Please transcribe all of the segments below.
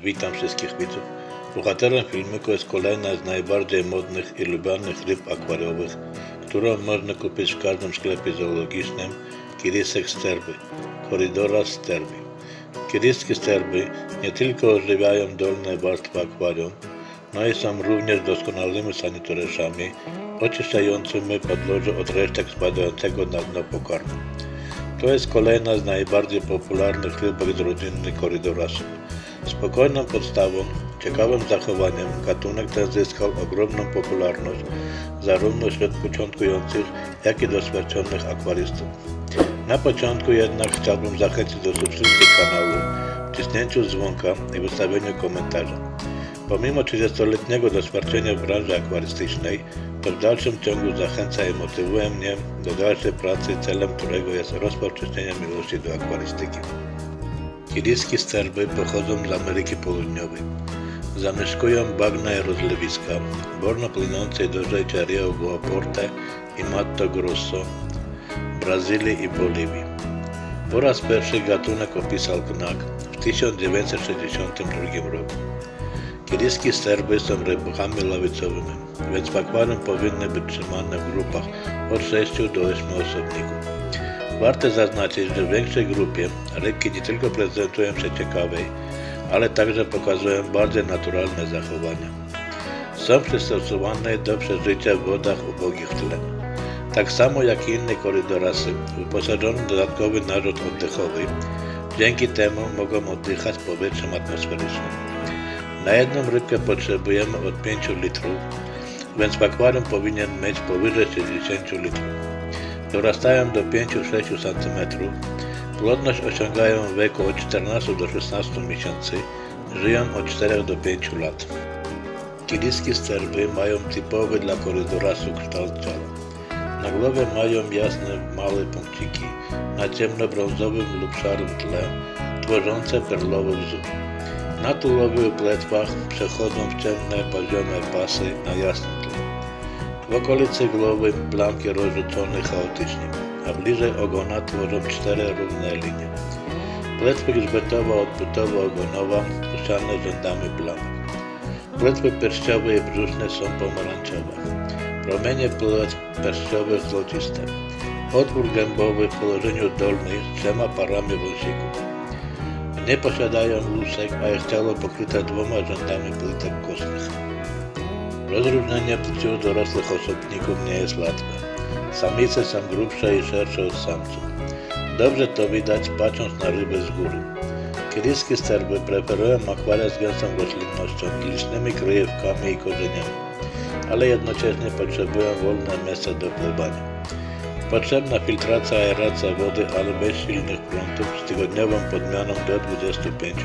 Witam wszystkich widzów. Bohaterem filmiku jest kolejna z najbardziej modnych i lubianych ryb akwariowych, którą można kupić w każdym sklepie zoologicznym – kirisek sterby, Corydoras sterbi. Kiriski sterby nie tylko ożywiają dolne warstwy akwarium, no i są również doskonałymi sanitariuszami oczyszczającymi podłoże od resztek spadającego na dno pokarmu. To jest kolejna z najbardziej popularnych rybek z rodziny Corydorasów. Spokojną podstawą, ciekawym zachowaniem gatunek ten zyskał ogromną popularność zarówno wśród początkujących, jak i doświadczonych akwarystów. Na początku jednak chciałbym zachęcić do subskrypcji kanału, wcisnięciu dzwonka i wystawieniu komentarza. Pomimo 30-letniego doświadczenia w branży akwarystycznej, to w dalszym ciągu zachęca i motywuje mnie do dalszej pracy, celem którego jest rozpowszechnienie miłości do akwarystyki. Kiriski sterby pochodzą z Ameryki Południowej. Zamieszkują bagna i rozlewiska, wolno płynące do rzek Rio Guaporte i Mato Grosso, Brazylii i Boliwii. Po raz pierwszy gatunek opisał Knack w 1962 roku. Kiriski sterby są rybakami lawicowymi, więc w akwarium powinny być trzymane w grupach od 6 do 8 osobników. Warto zaznaczyć, że w większej grupie rybki nie tylko prezentują się ciekawej, ale także pokazują bardziej naturalne zachowania. Są przystosowane do przeżycia w wodach ubogich w tlen. Tak samo jak i inne corydorasy, wyposażone w dodatkowy narząd oddechowy, dzięki temu mogą oddychać powietrzem atmosferycznym. Na jedną rybkę potrzebujemy od 5 litrów, więc w akwarium powinien mieć powyżej 60 litrów. Dorastają do 5-6 cm, płodność osiągają w wieku od 14 do 16 miesięcy, żyją od 4 do 5 lat. Kiriski sterby mają typowy dla corydorasów kształt ciała. Na głowie mają jasne, małe punkciki na ciemnobrązowym lub szarym tle, tworzące perlowy wzór. Na tułowiu i płetwach przechodzą w ciemne, poziome pasy na jasnym tle. W okolicy głowy plamki rozrzucone chaotycznie, a bliżej ogona tworzą 4 równe linie. Płetwy grzbetowo-odbytowo-ogonowa usiane rzędami plamek. Płetwy pierściowe i brzuszne są pomarańczowe. Promienie płetw pierściowych złociste. Otwór gębowy w położeniu dolnym z 3 parami wąsików. Nie posiadają lusek, a ich ciało pokryte 2 rzędami płytek kostnych. Rozróżnienie płci dorosłych osobników nie jest łatwe. Samice są grubsze i szersze od samców. Dobrze to widać, patrząc na ryby z góry. Kiriski sterby preferują akwaria z gęstą roślinnością i licznymi kryjówkami i korzeniami, ale jednocześnie potrzebują wolne miejsce do pływania. Potrzebna filtracja, aeracja wody, ale bez silnych prądów z tygodniową podmianą do 25%.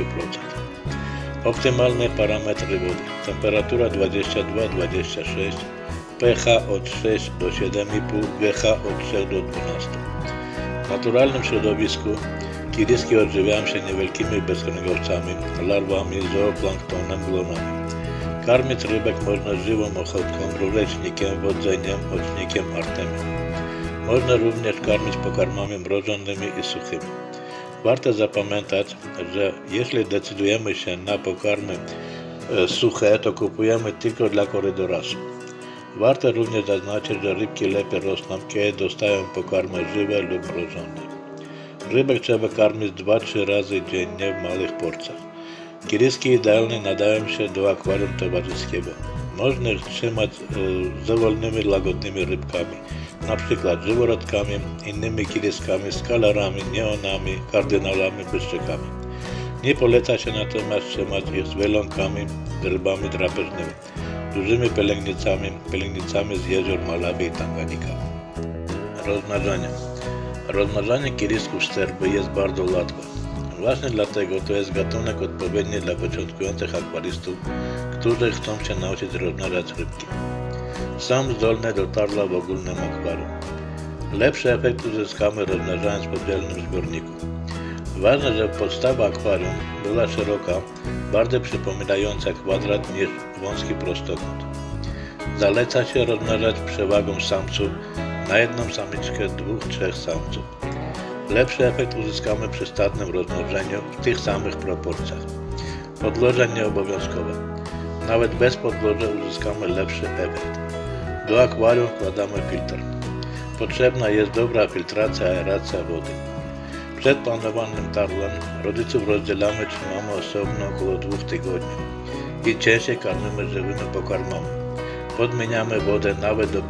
Optymalne parametry wody: temperatura 22-26, pH od 6 do 7,5, pH od 3 do 12. W naturalnym środowisku kiriski odżywiają się niewielkimi bezkręgowcami, larwami, zooplanktonem, glonami. Karmić rybek można żywą ochotką, rurecznikiem, wodzeniem, ocznikiem, artemią. Można również karmić pokarmami mrożonymi i suchymi. Warto zapamiętać, że jeśli decydujemy się na pokarmy suche, to kupujemy tylko dla corydorasów. Warto również zaznaczyć, że rybki lepiej rosną, kiedy dostają pokarmy żywe lub mrożone. Rybek trzeba karmić 2-3 razy dziennie w małych porcjach. Kiriski idealnie nadają się do akwarium towarzyskiego. Można trzymać z wolnymi, łagodnymi rybkami, np. żyworodkami, innymi kiriskami, skalarami, neonami, kardynalami, błyszczykami. Nie poleca się natomiast trzymać ich z wielonkami, rybami drapieżnymi, dużymi pielęgnicami z jezior Malawi i Tanganika. Rozmnażanie. Rozmnażanie kirisków sterby jest bardzo łatwe. Właśnie dlatego to jest gatunek odpowiedni dla początkujących akwarystów, którzy chcą się nauczyć rozmnażać rybki. Są zdolne do tarla w ogólnym akwarium. Lepszy efekt uzyskamy rozmnażając w oddzielnym zbiorniku. Ważne, żeby podstawa akwarium była szeroka, bardziej przypominająca kwadrat niż wąski prostokąt. Zaleca się rozmnażać przewagą samców na jedną samiczkę 2-3 samców. Lepszy efekt uzyskamy przy stadnym rozmnożeniu w tych samych proporcjach. Podłoże nieobowiązkowe. Nawet bez podłoża uzyskamy lepszy efekt. Do akwarium wkładamy filtr. Potrzebna jest dobra filtracja, aeracja wody. Przed planowanym tarlem rodziców rozdzielamy, trzymamy osobno około 2 tygodni i częściej karmimy żywymi pokarmami. Podmieniamy wodę nawet do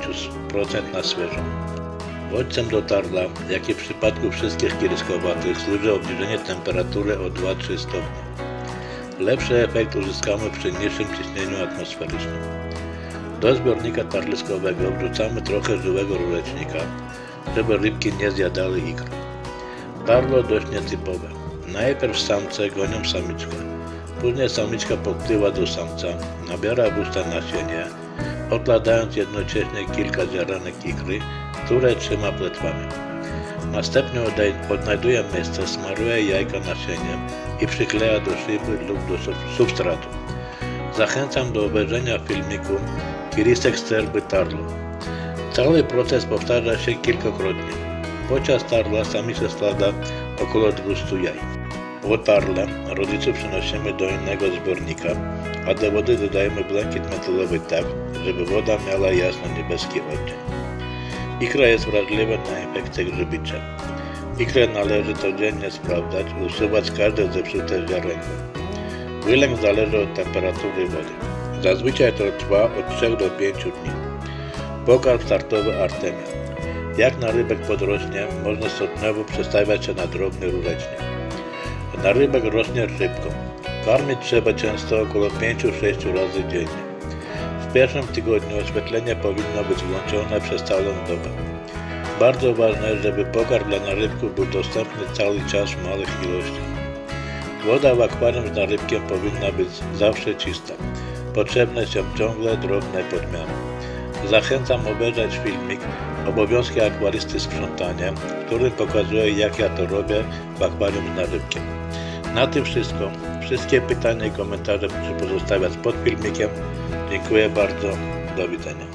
50% na świeżą. Bodźcem do tarla, jak i w przypadku wszystkich kiryskowatych, służy obniżenie temperatury o 2-3 stopnie. Lepszy efekt uzyskamy przy niższym ciśnieniu atmosferycznym. Do zbiornika tarliskowego wrzucamy trochę żyłego rurecznika, żeby rybki nie zjadały ikr. Tarlo dość nietypowe. Najpierw samce gonią samiczkę, później samiczka podpływa do samca, nabiera w usta nasienie, odkładając jednocześnie kilka ziarenek ikry, które trzyma płetwami. Następnie odnajduje miejsce, smaruje jajka nasieniem i przykleja do szyby lub do substratu. Zachęcam do obejrzenia filmiku Kirisek sterby tarlo. Cały proces powtarza się kilkakrotnie. Podczas tarla samica składa około 200 jaj. Po tarle rodziców przenosimy do innego zbiornika, a do wody dodajemy błękit metalowy tak, żeby woda miała jasno-niebieski odcień. Ikra jest wrażliwa na infekcje grzybicze. Ikrę należy codziennie sprawdzać i usuwać każde zepsute ziarenko. Wylęk zależy od temperatury wody. Zazwyczaj to trwa od 3 do 5 dni. Pokarm startowy Artemia. Jak narybek podrośnie, można stopniowo przestawiać się na drobny rurecznik. Narybek rośnie szybko. Karmić trzeba często około 5-6 razy dziennie. W pierwszym tygodniu oświetlenie powinno być włączone przez całą dobę. Bardzo ważne, żeby pokarm dla narybków był dostępny cały czas w małych ilościach. Woda w akwarium z narybkiem powinna być zawsze czysta. Potrzebne są ciągle drobne podmiany. Zachęcam obejrzeć filmik Obowiązki akwarysty sprzątanie, w którym pokazuję, jak ja to robię w akwarium z narybkiem. Na tym wszystko. Wszystkie pytania i komentarze proszę pozostawiać pod filmikiem. Dziękuję bardzo. Do widzenia.